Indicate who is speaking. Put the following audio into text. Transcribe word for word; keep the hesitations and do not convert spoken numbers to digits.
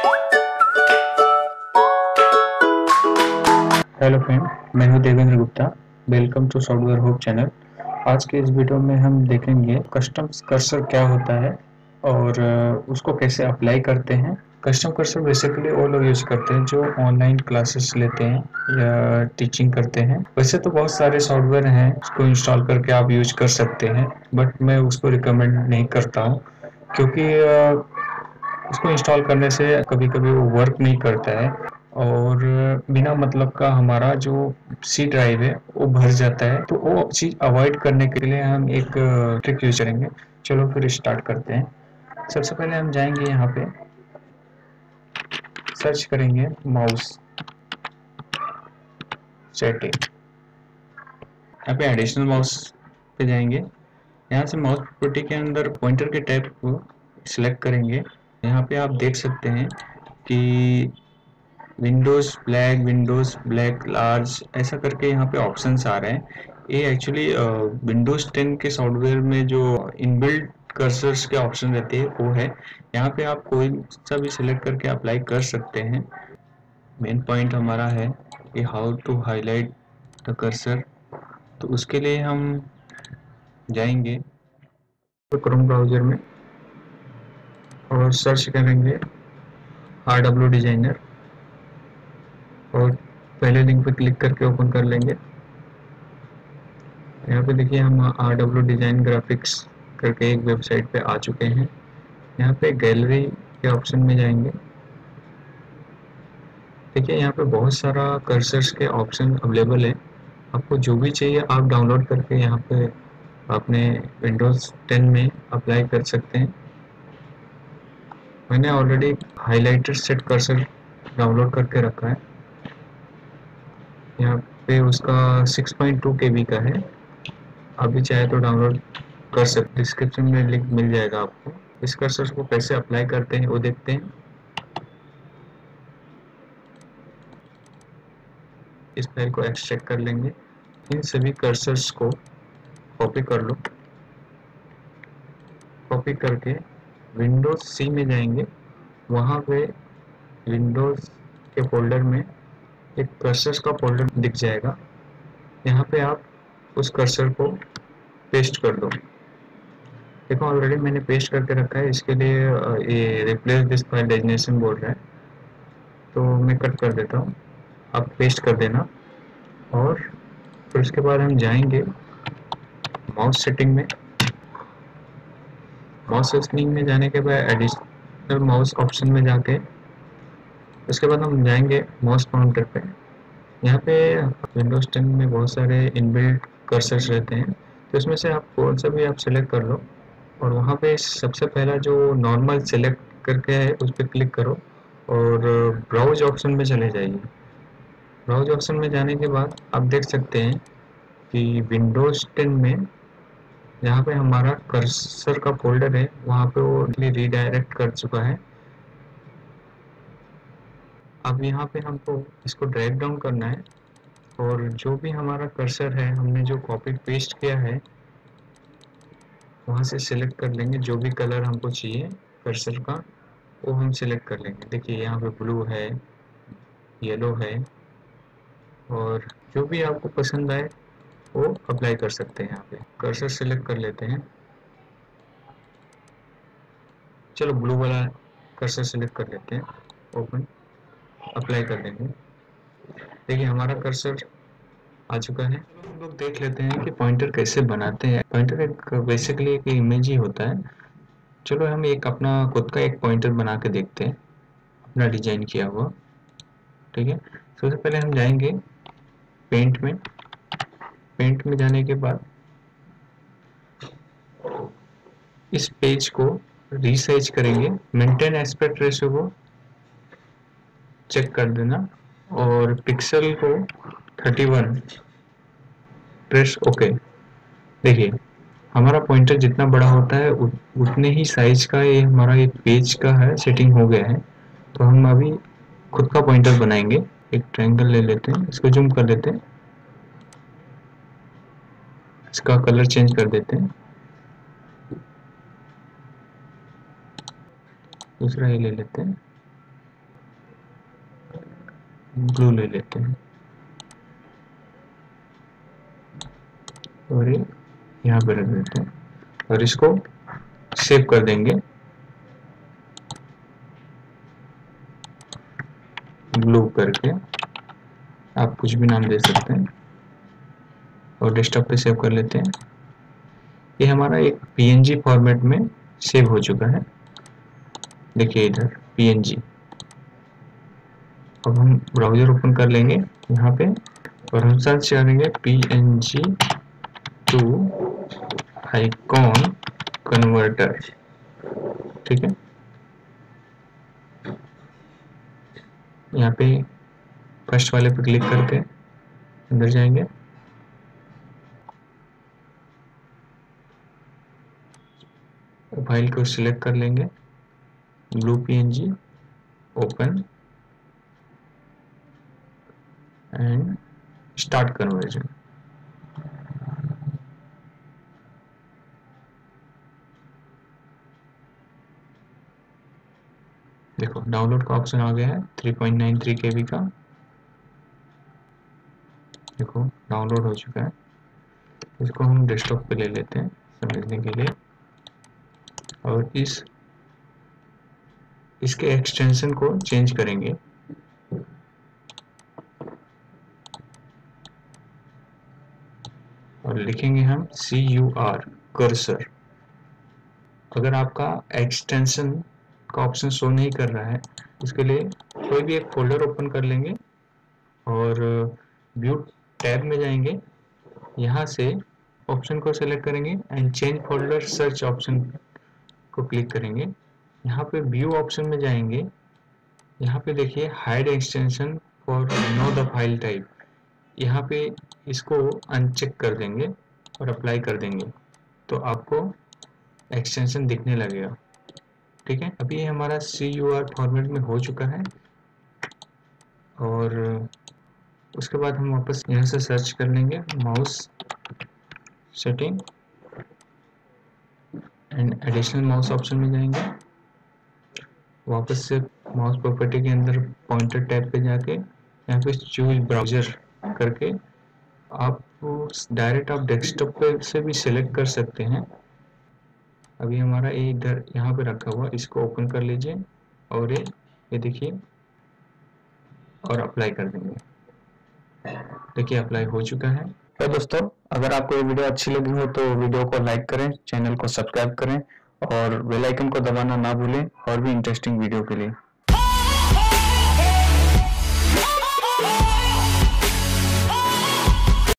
Speaker 1: Hello friend, मैं हूं Devendra Gupta. Welcome to software hope channel. आज के इस वीडियो में हम देखेंगे कस्टम कर्सर क्या होता है और उसको कैसे अप्लाई करते हैं। कस्टम कर्सर बेसिकली वो लोग यूज करते हैं जो ऑनलाइन क्लासेस लेते हैं या टीचिंग करते हैं। वैसे तो बहुत सारे सॉफ्टवेयर हैं, उसको इंस्टॉल करके आप यूज कर सकते हैं, बट मैं उसको रिकमेंड नहीं करता हूँ क्योंकि उसको इंस्टॉल करने से कभी कभी वो वर्क नहीं करता है और बिना मतलब का हमारा जो सी ड्राइव है वो भर जाता है। तो वो चीज़ अवॉइड करने के लिए हम एक ट्रिक यूज करेंगे। चलो फिर स्टार्ट करते हैं। सबसे पहले हम जाएंगे यहाँ पे, सर्च करेंगे माउस सेटिंग। यहाँ पे एडिशनल माउस पे जाएंगे। यहाँ से माउस प्रॉपर्टी के अंदर पॉइंटर के टाइप को सिलेक्ट करेंगे। यहाँ पे आप देख सकते हैं कि Windows black, Windows black large, ऐसा करके यहाँ पे ऑप्शंस आ रहे हैं। ये एक्चुअली विंडोज टेन के सॉफ्टवेयर में जो इनबिल्ट कर्सर्स के ऑप्शन रहते हैं वो है। यहाँ पे आप कोई सा भी सिलेक्ट करके अप्लाई कर सकते हैं। मेन पॉइंट हमारा है कि how to highlight the cursor. तो उसके लिए हम जाएंगे तो क्रोम ब्राउजर में और सर्च करेंगे आर डब्ल्यू डिजाइनर और पहले लिंक पे क्लिक करके ओपन कर लेंगे। यहाँ पे देखिए हम आर डब्ल्यू डिजाइन ग्राफिक्स करके एक वेबसाइट पे आ चुके हैं। यहाँ पे गैलरी के ऑप्शन में जाएंगे। देखिए यहाँ पे बहुत सारा कर्सर्स के ऑप्शन अवेलेबल है। आपको जो भी चाहिए आप डाउनलोड करके यहाँ पे अपने विंडोज टेन में अप्लाई कर सकते हैं। मैंने already highlighter set cursor download करके रखा है। यहाँ पे उसका six point two K B का है। आप भी चाहे तो डाउनलोड कर सकते, डिस्क्रिप्शन में लिंक मिल जाएगा आपको। इस कर्सर को कैसे अप्लाई करते हैं वो देखते हैं। इस फाइल को एक्सट्रैक्ट कर लेंगे। इन सभी कर्सर्स को कॉपी कर लो। कॉपी करके विंडोज सी में जाएंगे। वहाँ पे विंडोज के फोल्डर में एक कर्सर्स का फोल्डर दिख जाएगा। यहाँ पे आप उस कर्सर को पेस्ट कर दो। देखो ऑलरेडी मैंने पेस्ट करके रखा है। इसके लिए ये रिप्लेस दिस फाइल डेजिग्नेशन बोल रहा है, तो मैं कट कर देता हूँ। आप पेस्ट कर देना और फिर उसके बाद हम जाएंगे माउस सेटिंग में। माउस सेटिंग में जाने के बाद एडिशनल माउस ऑप्शन में जाके उसके बाद हम जाएंगे माउस काउंटर पे। यहाँ पे विंडोज टेन में बहुत सारे इनबिल्ट कर्सर्स रहते हैं, तो इसमें से आप कौन सा भी आप सेलेक्ट कर लो और वहाँ पे सबसे पहला जो नॉर्मल सेलेक्ट करके है उस पर क्लिक करो और ब्राउज ऑप्शन में चले जाइए। ब्राउज ऑप्शन में जाने के बाद आप देख सकते हैं कि विंडोज टेन में जहाँ पे हमारा कर्सर का फोल्डर है वहाँ पे वो रीडायरेक्ट कर चुका है। अब यहाँ पे हमको इसको ड्रैग डाउन करना है और जो भी हमारा कर्सर है हमने जो कॉपी पेस्ट किया है वहाँ से सिलेक्ट कर लेंगे। जो भी कलर हमको चाहिए कर्सर का वो हम सिलेक्ट कर लेंगे। देखिए यहाँ पे ब्लू है, येलो है, और जो भी आपको पसंद आए वो अप्लाई कर सकते हैं। यहाँ पे कर्सर सिलेक्ट कर लेते हैं। चलो ब्लू वाला कर्सर सिलेक्ट कर लेते हैं, ओपन अप्लाई कर देंगे। देखिए हमारा कर्सर आ चुका है। हम लोग देख लेते हैं कि पॉइंटर कैसे बनाते हैं। पॉइंटर एक बेसिकली एक इमेज ही होता है। चलो हम एक अपना खुद का एक पॉइंटर बना के देखते हैं, अपना डिजाइन किया हुआ। ठीक है, सबसे पहले हम जाएंगे पेंट में। पेंट में जाने के बाद इस पेज को रीसाइज करेंगे। मेंटेन एस्पेक्ट रेशियो को चेक कर देना और पिक्सल को थर्टी वन प्रेस ओके। देखिए हमारा पॉइंटर जितना बड़ा होता है उतने ही साइज का ये हमारा एक पेज का है सेटिंग हो गया है। तो हम अभी खुद का पॉइंटर बनाएंगे। एक ट्रायंगल ले लेते हैं, इसको जूम कर लेते हैं, इसका कलर चेंज कर देते हैं, दूसरा ये ले लेते हैं। ब्लू ले लेते हैं और ये यहाँ पे रख देते हैं और इसको सेव कर देंगे ब्लू करके, आप कुछ भी नाम दे सकते हैं और डेस्कटॉप पे सेव कर लेते हैं। ये हमारा एक पीएनजी फॉर्मेट में सेव हो चुका है, देखिए इधर पीएनजी। अब हम ब्राउज़र ओपन कर लेंगे यहाँ पे और हम सर्च करेंगे पीएनजी टू आइकॉन कन्वर्टर, ठीक है। यहाँ पे फर्स्ट वाले पे क्लिक करके अंदर जाएंगे, फाइल को सिलेक्ट कर लेंगे, blue PNG, open and start conversion. देखो डाउनलोड का ऑप्शन आ गया है three point nine three KB का, देखो डाउनलोड हो चुका है। इसको हम डेस्कटॉप पे ले लेते हैं समझने के लिए और इस इसके एक्सटेंशन को चेंज करेंगे। और लिखेंगे हम सी यू आर कर्सर। अगर आपका एक्सटेंशन का ऑप्शन शो नहीं कर रहा है, उसके लिए कोई भी एक फोल्डर ओपन कर लेंगे और व्यू टैब में जाएंगे, यहाँ से ऑप्शन को सेलेक्ट करेंगे and change folder search option को क्लिक करेंगे। यहाँ पे व्यू ऑप्शन में जाएंगे, यहाँ पे देखिए hide extension for known the file type, यहाँ पे इसको अनचेक कर देंगे और अप्लाई कर देंगे तो आपको एक्सटेंशन दिखने लगेगा, ठीक है। अभी हमारा सी यू आर फॉर्मेट में हो चुका है और उसके बाद हम वापस यहाँ से सर्च कर लेंगे mouse setting and additional mouse option में जाएंगे, वापस से माउस प्रॉपर्टी के अंदर पॉइंटर टैब पे जाके यहाँ पे चूज ब्राउजर करके आप डायरेक्ट आप डेस्कटॉप पे से भी सिलेक्ट कर सकते हैं। अभी हमारा ये इधर यहाँ पे रखा हुआ, इसको ओपन कर लीजिए और ये ये देखिए और अप्लाई कर देंगे, देखिए अप्लाई हो चुका है। तो दोस्तों अगर आपको ये वीडियो अच्छी लगी हो तो वीडियो को लाइक करें, चैनल को सब्सक्राइब करें और बेल आइकन को दबाना ना भूलें और भी इंटरेस्टिंग वीडियो के लिए।